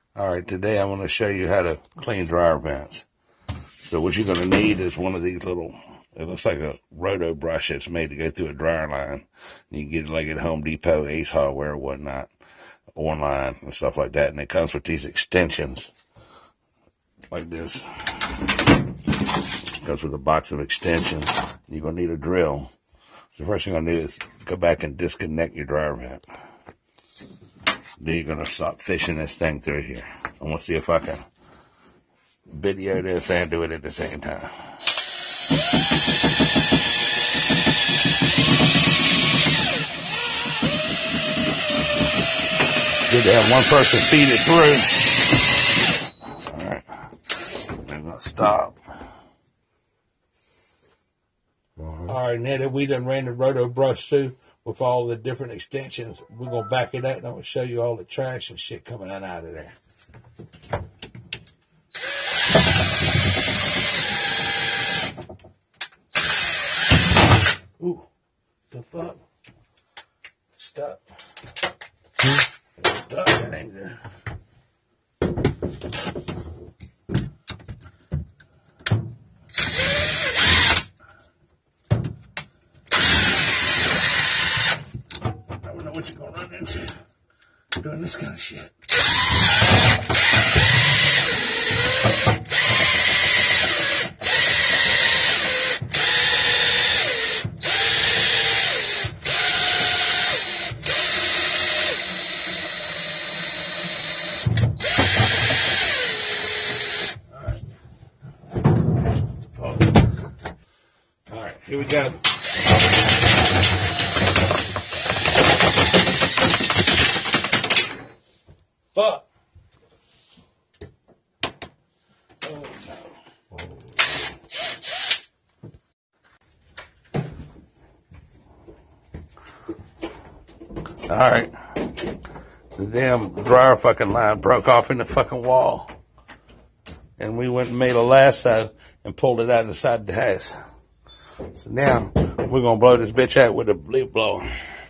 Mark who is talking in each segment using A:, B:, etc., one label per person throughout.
A: All right, today I'm going to show you how to clean dryer vents. So what you're going to need is one of these little, it looks like a roto brush that's made to go through a dryer line. You can get it like at Home Depot, Ace Hardware, whatnot, online and stuff like that. And it comes with these extensions like this. It comes with a box of extensions. You're going to need a drill. So the first thing I'm going to do is go back and disconnect your dryer vent. Then you're going to start fishing this thing through here. I want to see if I can video this and do it at the same time. Good to have one person feed it through. All right. I'm going to stop. All right, now that we done ran the roto brush through with all the different extensions, we're going to back it up and I'm going to show you all the trash and shit coming out of there. Ooh, the fuck? Stuck. Stuck, that ain't good. What you're gonna run into doing this kind of shit. All right, here we go. Fuck. Oh no. All right. The damn dryer fucking line broke off in the fucking wall. And we went and made a lasso and pulled it out of the side of the house. So now we're gonna blow this bitch out with a leaf blower.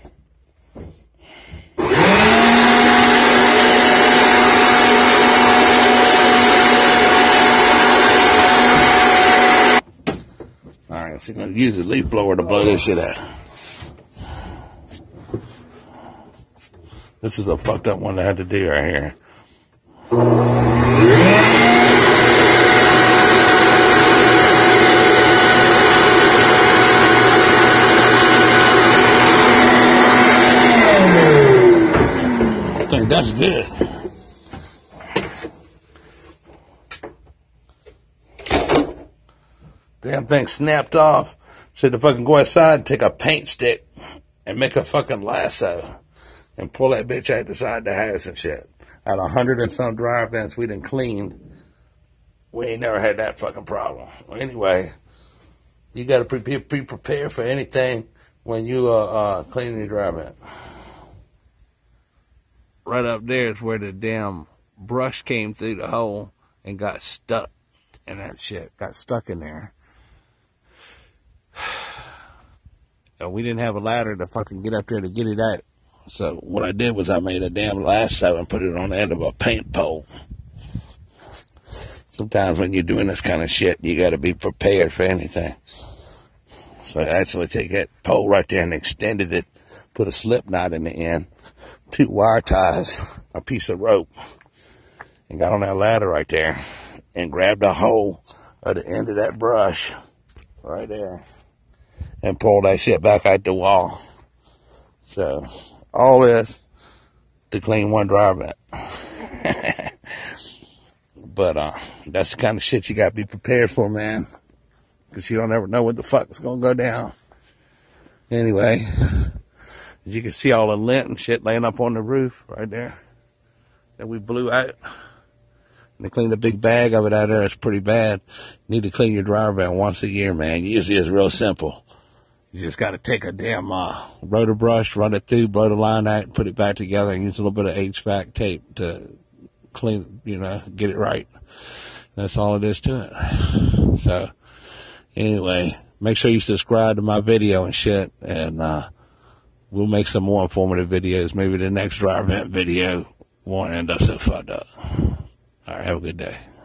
A: Alright, so you're going to use a leaf blower to blow this shit out. This is a fucked up one I had to do right here. I think that's good. Damn thing snapped off. So to fucking go outside, take a paint stick and make a fucking lasso and pull that bitch out the side of the house and shit. Out of 100 and some dryer vents we done cleaned, we ain't never had that fucking problem. Well, anyway, you got to be prepared for anything when you cleaning your dryer vent. Right up there is where the damn brush came through the hole and got stuck in that shit. Got stuck in there. We didn't have a ladder to fucking get up there to get it out. So what I did was I made a damn lasso and put it on the end of a paint pole. Sometimes when you're doing this kind of shit, you got to be prepared for anything. So I actually take that pole right there and extended it, put a slip knot in the end, 2 wire ties, a piece of rope, and got on that ladder right there and grabbed a hole at the end of that brush right there and pulled that shit back out the wall. So all this to clean one dryer vent. But that's the kind of shit you got to be prepared for, man, because you don't ever know what the fuck is going to go down. Anyway, as you can see all the lint and shit laying up on the roof right there that we blew out. And to clean a big bag of it out there, it's pretty bad. You need to clean your dryer vent once a year, man. Usually it's real simple. You just got to take a damn rotor brush, run it through, blow the line out, and put it back together, and use a little bit of HVAC tape to clean, get it right. That's all it is to it. So, anyway, make sure you subscribe to my video and shit, and we'll make some more informative videos. Maybe the next dryer vent video won't end up so fucked up. All right, have a good day.